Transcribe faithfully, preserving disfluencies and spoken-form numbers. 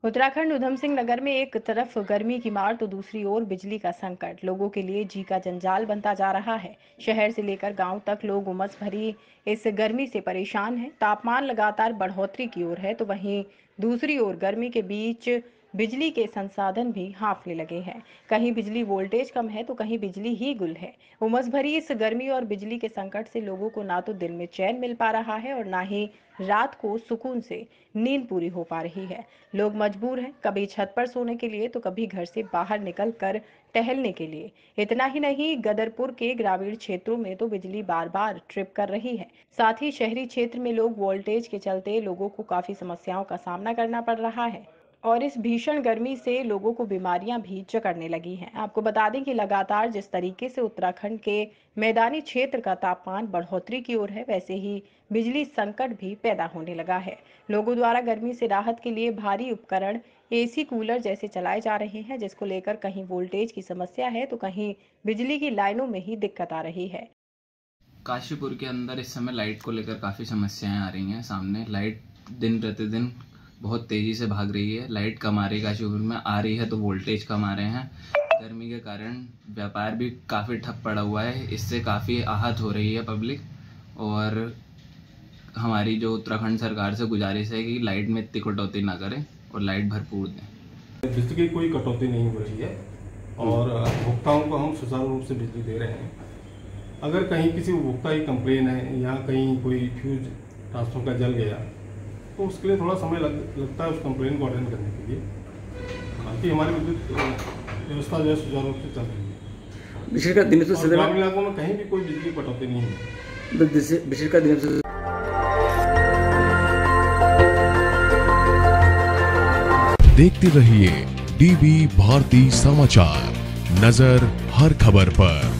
उत्तराखंड उधम सिंह नगर में एक तरफ गर्मी की मार तो दूसरी ओर बिजली का संकट लोगों के लिए जी का जंजाल बनता जा रहा है। शहर से लेकर गांव तक लोग उमस भरी इस गर्मी से परेशान हैं। तापमान लगातार बढ़ोतरी की ओर है तो वहीं दूसरी ओर गर्मी के बीच बिजली के संसाधन भी हांफने लगे हैं। कहीं बिजली वोल्टेज कम है तो कहीं बिजली ही गुल है। उमस भरी इस गर्मी और बिजली के संकट से लोगों को ना तो दिन में चैन मिल पा रहा है और ना ही रात को सुकून से नींद पूरी हो पा रही है। लोग मजबूर हैं, कभी छत पर सोने के लिए तो कभी घर से बाहर निकल कर टहलने के लिए। इतना ही नहीं, गदरपुर के ग्रामीण क्षेत्रों में तो बिजली बार बार ट्रिप कर रही है। साथ ही शहरी क्षेत्र में लोग वोल्टेज के चलते लोगों को काफी समस्याओं का सामना करना पड़ रहा है और इस भीषण गर्मी से लोगों को बीमारियां भी जकड़ने लगी हैं। आपको बता दें कि लगातार जिस तरीके से उत्तराखंड के मैदानी क्षेत्र का तापमान बढ़ोतरी की ओर है, वैसे ही बिजली संकट भी पैदा होने लगा है। लोगों द्वारा गर्मी से राहत के लिए भारी उपकरण एसी, कूलर जैसे चलाए जा रहे हैं, जिसको लेकर कहीं वोल्टेज की समस्या है तो कहीं बिजली की लाइनों में ही दिक्कत आ रही है। काशीपुर के अंदर इस समय लाइट को लेकर काफ़ी समस्याएं आ रही हैं। सामने लाइट दिन प्रतिदिन बहुत तेज़ी से भाग रही है। लाइट कम आ रही है, काशीपुर में आ रही है तो वोल्टेज कम आ रहे हैं। गर्मी के कारण व्यापार भी काफ़ी ठप पड़ा हुआ है। इससे काफ़ी आहत हो रही है पब्लिक। और हमारी जो उत्तराखंड सरकार से गुजारिश है कि लाइट में इतनी कटौती ना करें और लाइट भरपूर दें। बिजली की कोई कटौती नहीं हो रही है और उपभोक्ताओं को हम सुचारू रूप से बिजली दे रहे हैं। अगर कहीं किसी उपभोक्ता की कंप्लेन है या कहीं कोई फ्यूज ट्रांसफर का जल गया तो उसके लिए थोड़ा समय लग, लगता है उस कंप्लेन को अटेंड करने के लिए। बाकी हमारी विद्युत व्यवस्था जो है सुचारू रूप से चल रही है। विशेषकर दिन से ग्रामीण इलाकों में कहीं भी कोई बिजली कटौती नहीं है। विशेषकर दिन से देखते रहिए डीबी भारती समाचार, नजर हर खबर पर।